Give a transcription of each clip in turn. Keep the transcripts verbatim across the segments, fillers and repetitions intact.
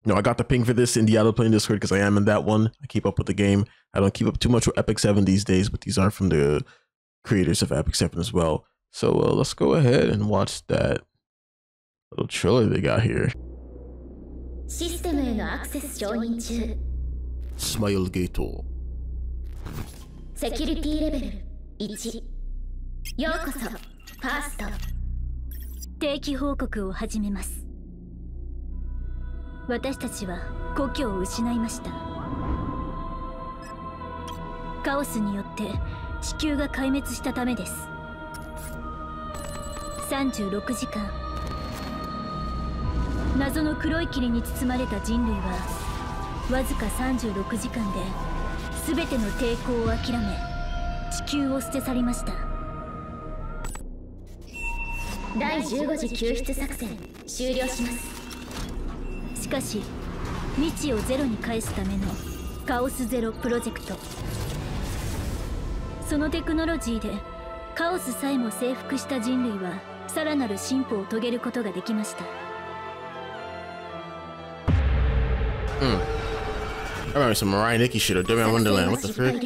No, I got the ping for this in the Auto Playing Discord because I am in that one. I keep up with the game. I don't keep up too much with Epic seven these days, but these are from the creators of Epic seven as well. So uh, let's go ahead and watch that little trailer they got here. Smile Gate. Security level いち。ようこそ、ファースト。定期報告を始めます。私たちは故郷を失いました。カオスによって地球が壊滅したためです。さんじゅうろくじかん、謎の黒い霧に包まれた人類はわずかさんじゅうろくじかんで全ての抵抗を諦め地球を捨て去りました。だいじゅうご次救出作戦終了します。しかし未知をゼロに返すためのカオスゼロプロジェクト、そのテクノロジーでカオスさえも征服した人類はさらなる進歩を遂げることができました。 うん。I remember some Mariah Nikki shit or Debbie Wonderland. What the frick?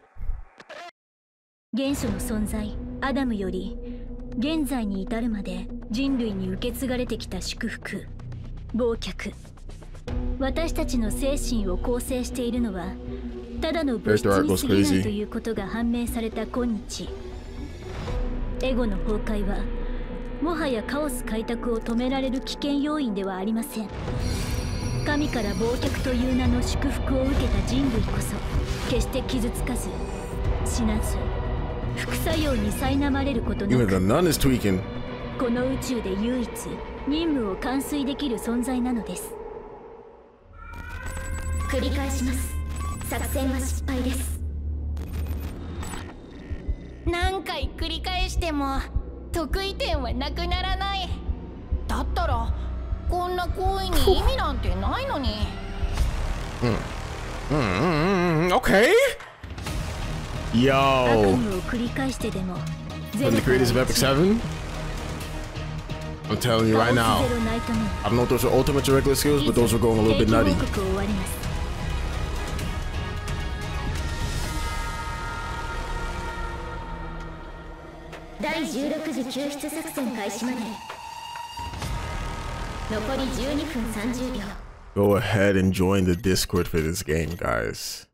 原初の存在アダムより現在に至るまで人類に受け継がれてきた祝福、忘却、私たちの精神を構成しているのはただの物質に過ぎないということが判明された今日、エゴの崩壊はもはやカオス開拓を止められる危険要因ではありません。神から忘却という名の祝福を受けた人類こそ決して傷つかず死なず副作用に苛まれることなく、この宇宙で唯一任務を完遂できる存在なのです。繰り返します。作戦は失敗です。 何回繰り返しても得意点はなくならない。だったらこんな行為に意味なんてないのに。 うんうんうん、OK? Yo, from the creators of Epic seven, I'm telling you right now, I don't know if those are ultimate directly skills, but those are going a little bit nutty. Go ahead and join the Discord for this game, guys.